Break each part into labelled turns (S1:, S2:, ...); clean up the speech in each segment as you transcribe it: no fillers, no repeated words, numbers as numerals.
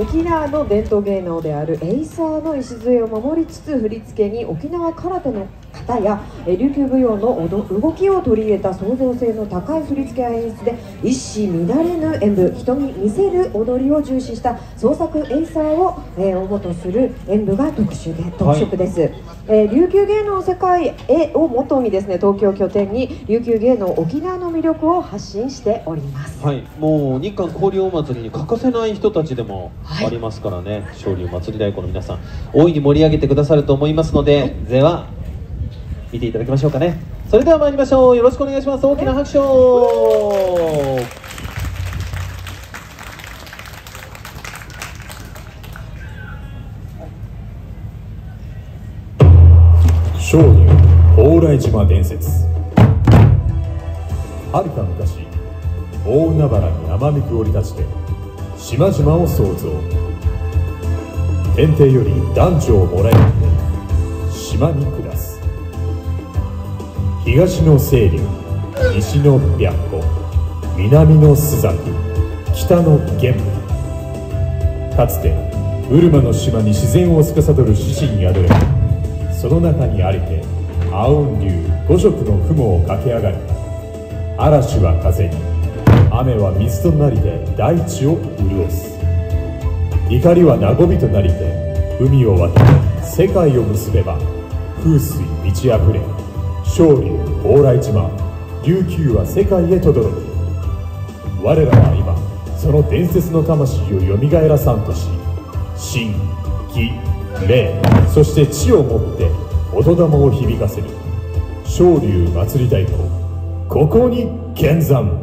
S1: 沖縄の伝統芸能であるエイサーの礎を守りつつ、振り付けに沖縄空手の型や琉球舞踊の動きを取り入れた創造性の高い振り付けや演出で一糸乱れぬ演舞、人に見せる踊りを重視した創作エイサーを主とする演舞が特色です、琉球芸能世界を元にですね、東京を拠点に琉球芸能沖縄の魅力を発信しております。
S2: はい、もう日韓交流お祭りに欠かせない人たちでもありますからね、昇龍祭り太鼓の皆さん大いに盛り上げてくださると思いますので、では見ていただきましょうかね。それでは参りましょう。よろしくお願いします。大きな拍手を。
S3: 昇龍蓬莱島伝説。はるか昔、大海原に奄美く降り立ちて島々を創造。天帝より男女をもらい受け島に下す。東の清流、西の白虎、南の朱雀、北の玄武。かつてウルマの島に自然を司る獅子に宿れ、その中にありて青雲竜五色の雲を駆け上がり、嵐は風に、雨は水となりて大地を潤す。怒りは和みとなりて海を渡り世界を結べば、風水満ち溢れ、昇龍蓬莱島、琉球は世界へ轟く。我らは今その伝説の魂をよみがえらさんとし、神、気、霊、そして地をもって音玉を響かせる昇龍祭り太鼓、ここに見参。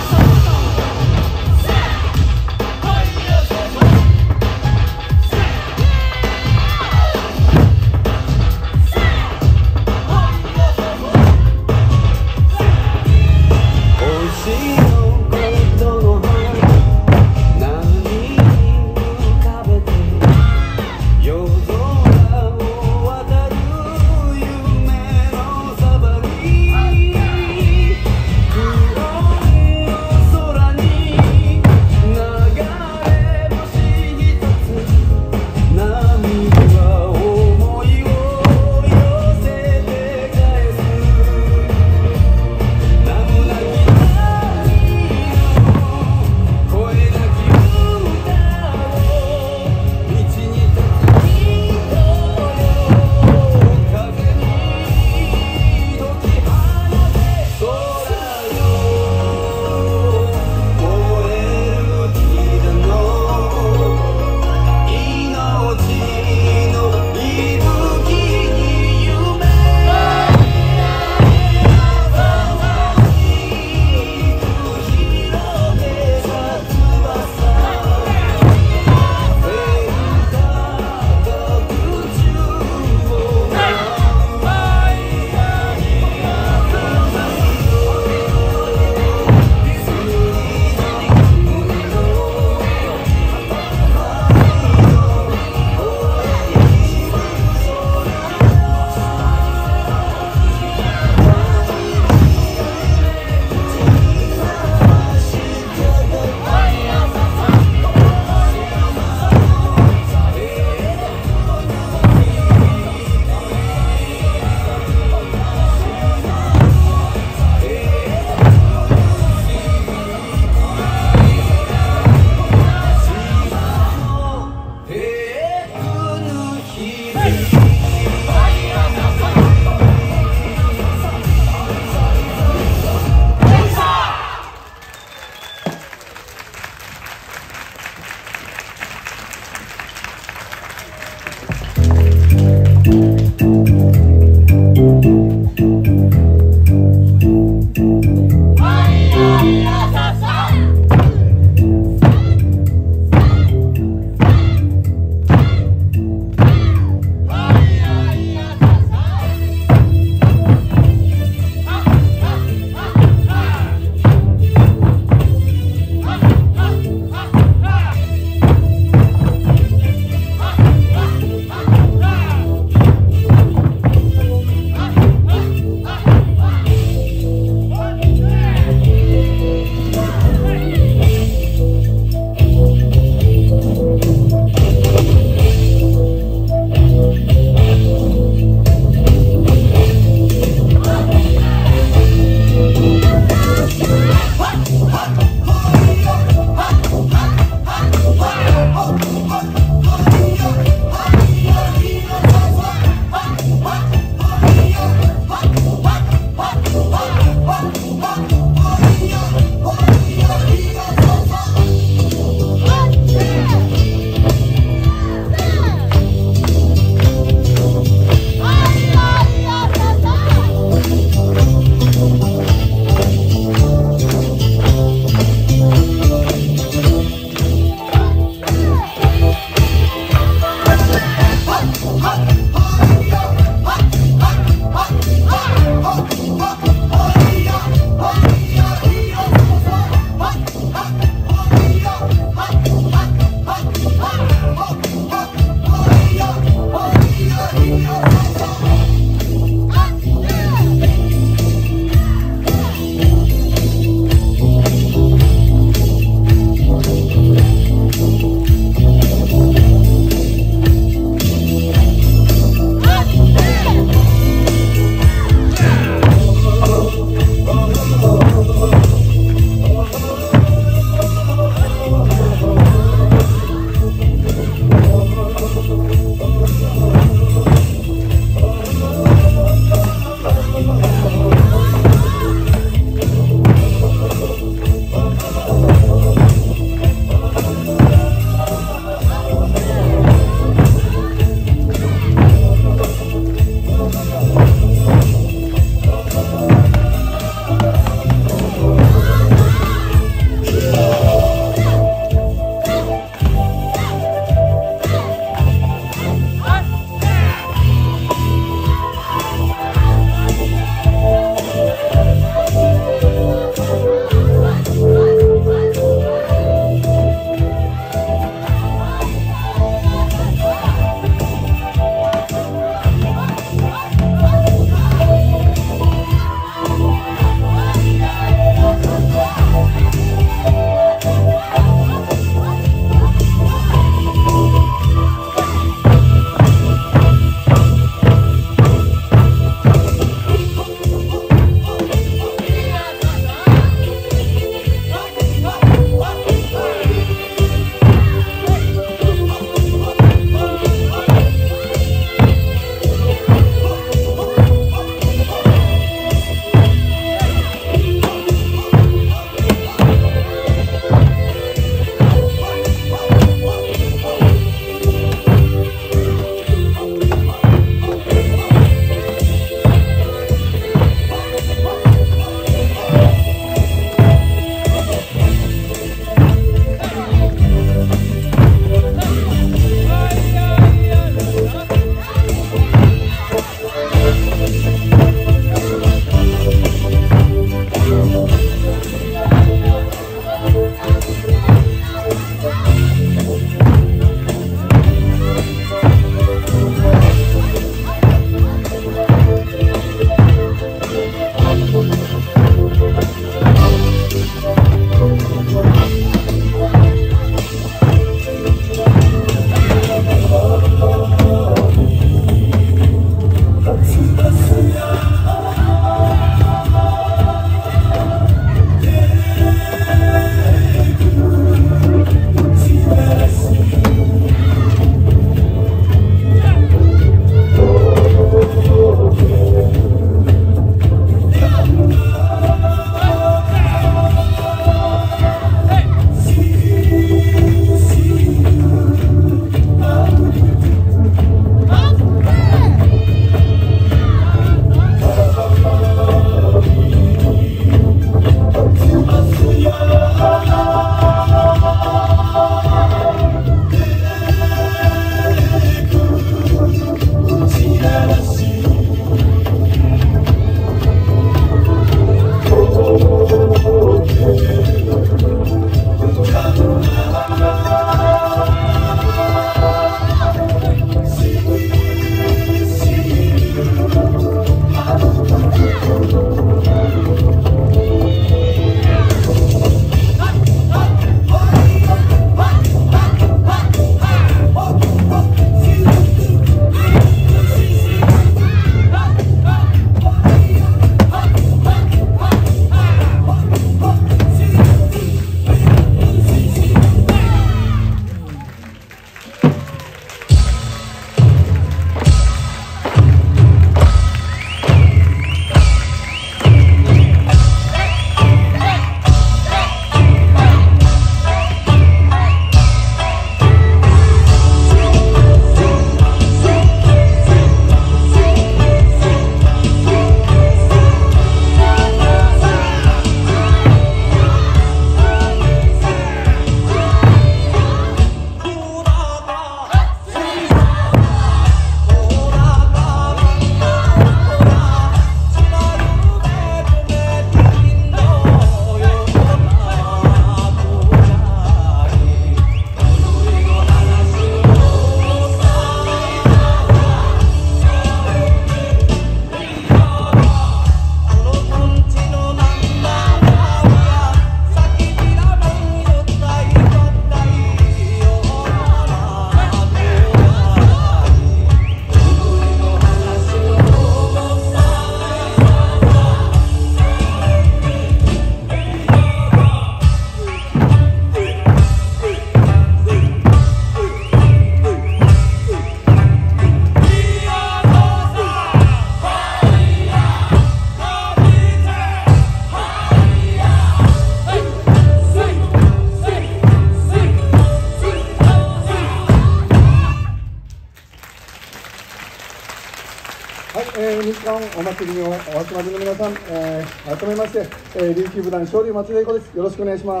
S4: 日韓お祭りにお集まりの皆さん、改めまして、琉球武団勝利松田英子です。よろしくお願いします。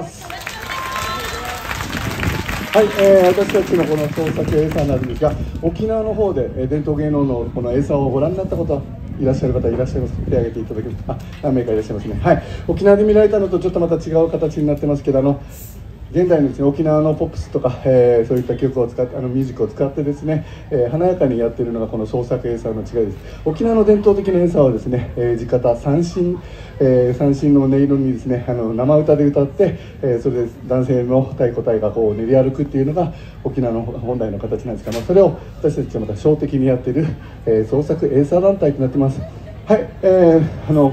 S4: はい、私たちのこの創作エイサーなんですが、沖縄の方で、伝統芸能のこのエイサーをご覧になったことはいらっしゃる方いらっしゃいますか？手を挙げていただけますか？何名かいらっしゃいますね。はい、沖縄で見られたのとちょっとまた違う形になってますけど、現代のですね、沖縄のポップスとか、そういった曲を使ってミュージックを使ってですね、華やかにやっているのがこの創作エイサーの違いです。沖縄の伝統的なエイサーはですね、地方三線、三線の音色にですね、生歌で歌って、それで男性の太鼓隊がこう練り歩くっていうのが沖縄の本来の形なんですが、それを私たちはまた小的にやっている、創作エイサー団体となっています。はい、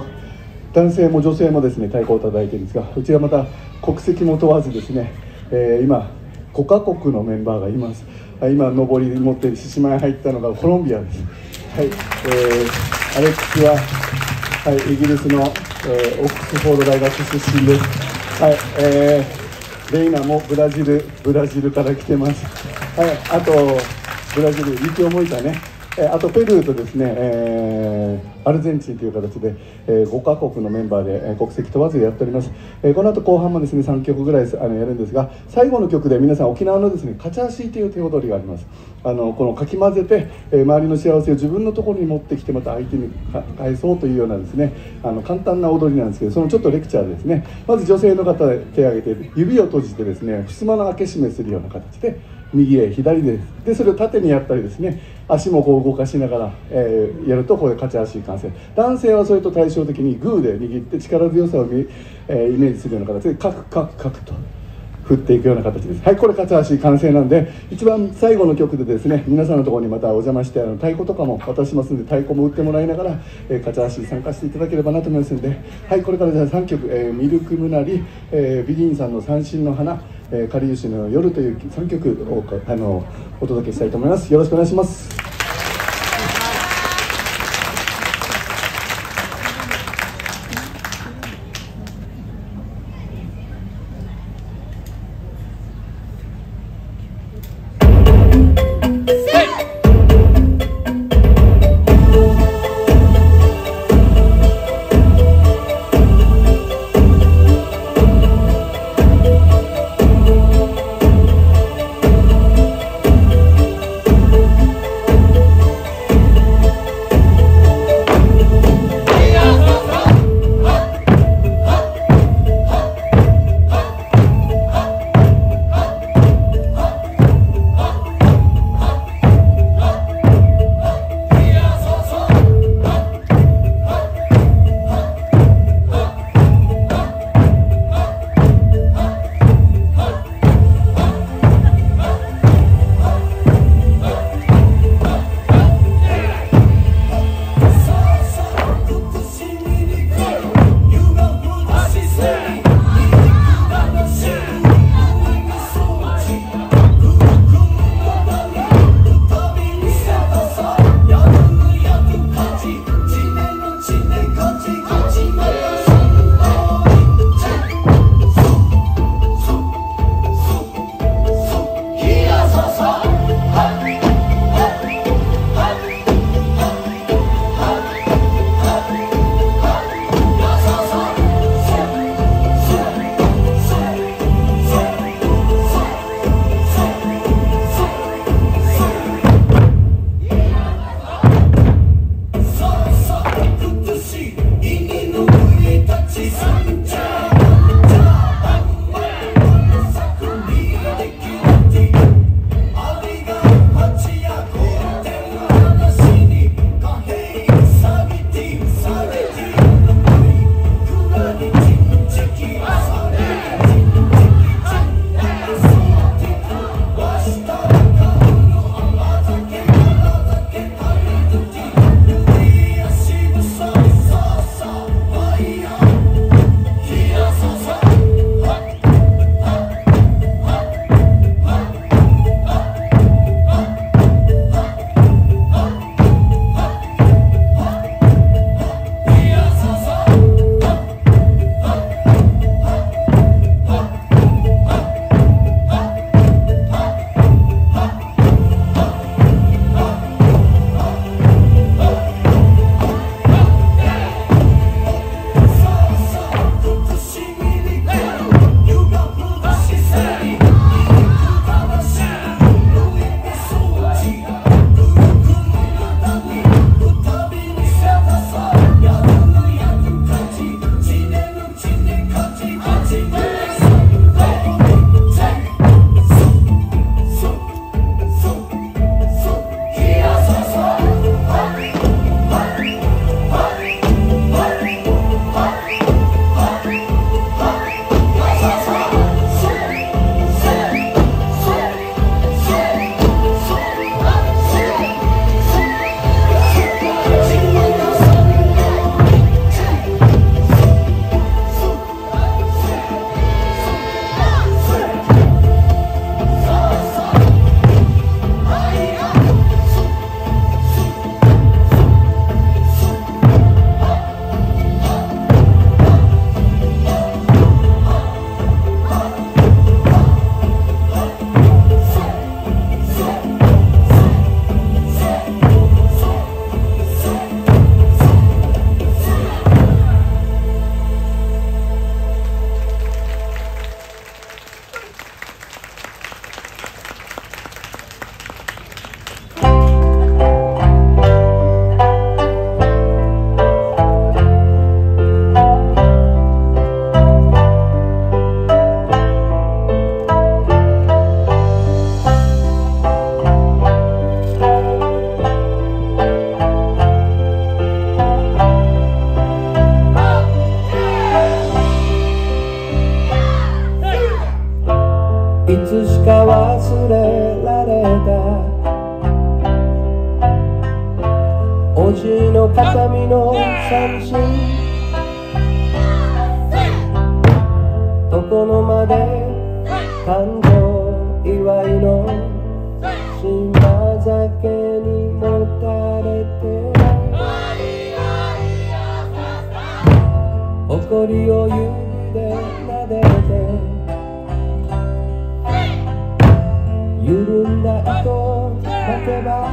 S4: 男性も女性もですね太鼓を叩いているんですが、うちはまた国籍も問わずですね、今5カ国のメンバーがいます。今上り持って獅子舞入ったのがコロンビアです。はい、アレックスは、はい、イギリスの、オックスフォード大学出身です。はい、レイナもブラジルから来てます。はい、あとブラジル雪をもいたね、あとペルーとですね、アルゼンチンという形で、5カ国のメンバーで、国籍問わずやっております。この後後半もですね3曲ぐらいやるんですが、最後の曲で皆さん沖縄のですねカチャーシーという手踊りがあります。このかき混ぜて、周りの幸せを自分のところに持ってきてまた相手に返そうというようなですね簡単な踊りなんですけど、そのちょっとレクチャーですね。まず女性の方で手を挙げて指を閉じてですね襖の開け閉めするような形で右へ左でそれを縦にやったりですね、足もこう動かしながら、やるとこれカチャーシー完成。男性はそれと対照的にグーで握って力強さをイメージするような形でカクカクカクと振っていくような形です。はい、これカチャーシー完成なんで、一番最後の曲でですね皆さんのところにまたお邪魔して太鼓とかも渡しますんで、太鼓も打ってもらいながら、カチャーシー参加していただければなと思いますんで、はい、これからじゃあ3曲、ミルクムナリ、ビギンさんの三振の花、かりゆしの夜という3曲をお届けしたいと思います。よろしくお願いします。
S5: 星の形見の三振床の間で誕生祝いの島酒にもたれて誇りを指で撫でて緩んだ糸巻けば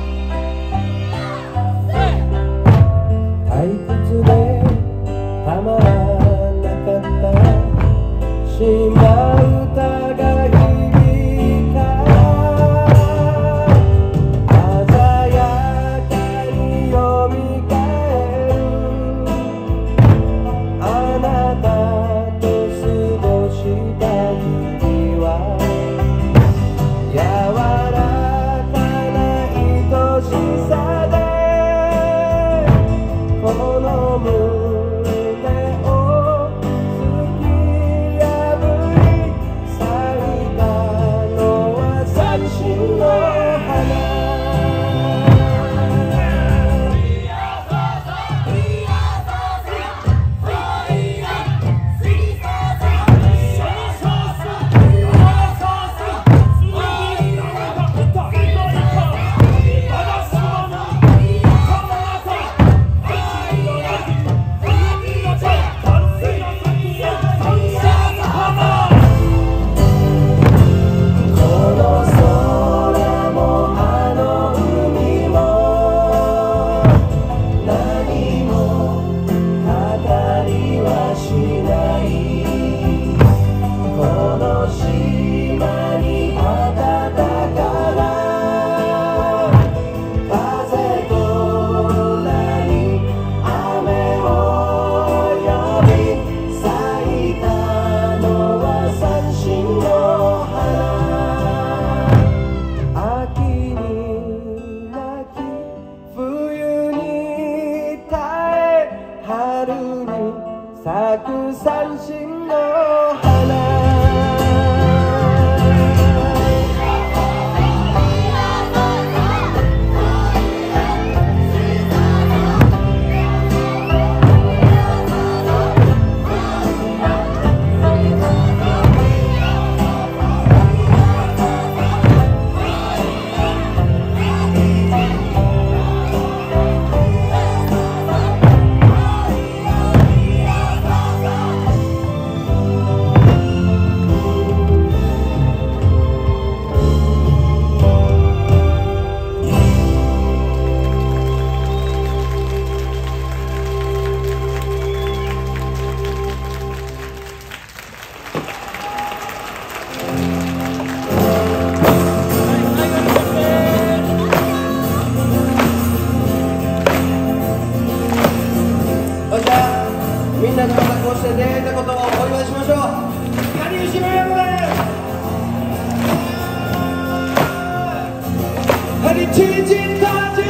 S5: 退屈でたまらなかった島唄が響か鮮やかによみがえるあなたと過ごした日々は柔らかな愛しさでこの胸を突き破り咲いたのは三振の花咲く三振の花みんなでまたこうして出会えたことをお祝いしましょう。谷口の山でハリチリチンタジ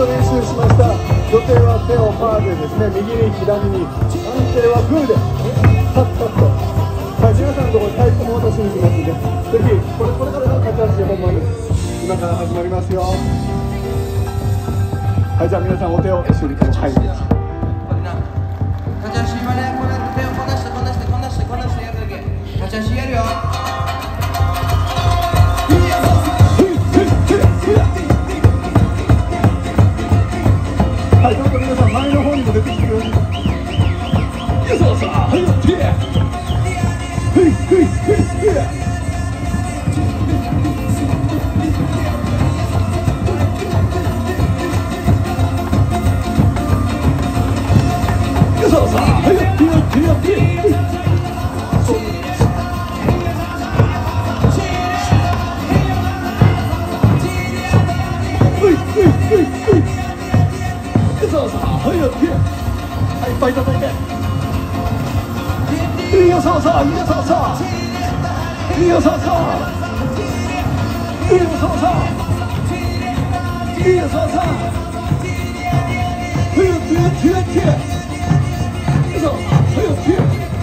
S4: と練習しました。女性は手をパーでですね、右に左に、男性はグーでカッカッと。はい、皆さんのところに太鼓も渡しに行きますので、ぜひこれからが勝ち足本番です。今から始まりますよ。はい、じゃあ皆さんお手を一緒に入ります。
S5: 片足今ね、これ手をこなしてこなしてこなしてこなしてやるだけ。片足やるよ。
S4: はい、どうぞ皆さん前の方にも出てきてください。そうそう、はい、手。ふいふいふいふい。そうそう、はい、手を手を手。そうそう、はいよ、はい、いっぱい叩いて。いいよ、そうそう、いいよ、そうそう。いいよ、そうそう。いいよ、そうそう。いいよ、そうそう。ふゆふゆふゆふゆ。そう、ふゆふゆ。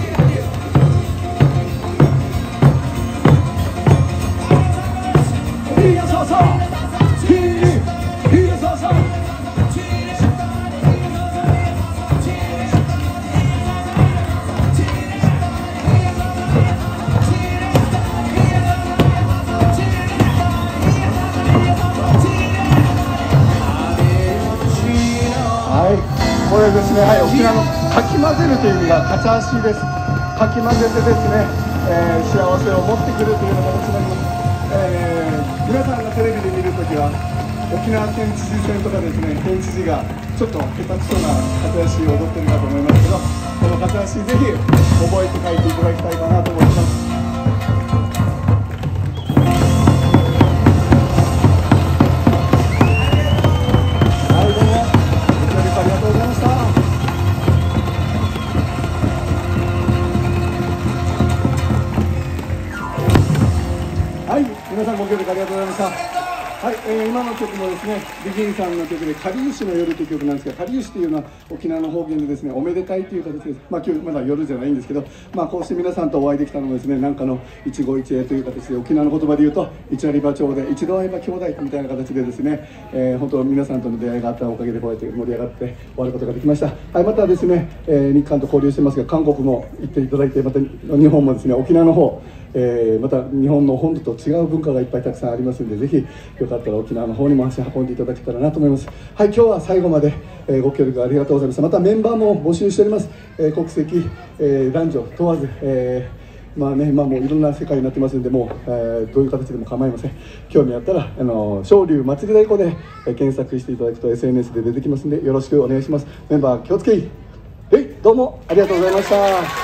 S4: いいよ、そうそう。いいよ、そうそう。これですね、はい、沖縄のかき混ぜるという意味がカチャ足です。かき混ぜてですね、幸せを持ってくるというような形になります。皆さんがテレビで見るときは沖縄県知事選とかですね、県知事がちょっと下手くそなカチャ足を踊ってるかと思いますけど、このカチャ足ぜひ覚えて帰っていただきたいかなと思います。はい、皆さんご協力ありがとうございました。はい、今の曲もですね、ビギンさんの曲で「かりゆしの夜」という曲なんですが、かりゆしというのは沖縄の方言でですね、おめでたいという形です。まあ今日まだ夜じゃないんですけど、まあこうして皆さんとお会いできたのもですね、なんかの一期一会という形で、沖縄の言葉で言うと一割馬町で一度会えば兄弟みたいな形でですね、本当皆さんとの出会いがあったおかげでこうやって盛り上がって終わることができました。はい、またですね、日韓と交流してますが、韓国も行っていただいて、また日本もですね、沖縄の方また日本の本土と違う文化がいっぱいたくさんありますので、ぜひよかったら沖縄の方にも足運んでいただけたらなと思います。はい、今日は最後まで、ご協力ありがとうございました。またメンバーも募集しております。国籍、男女問わず、まあね、もういろんな世界になってますんで、もう、どういう形でも構いません。興味あったら昇龍祭り太鼓で、検索していただくと SNS で出てきますんで、よろしくお願いします。メンバー気をつけい。どうもありがとうございました。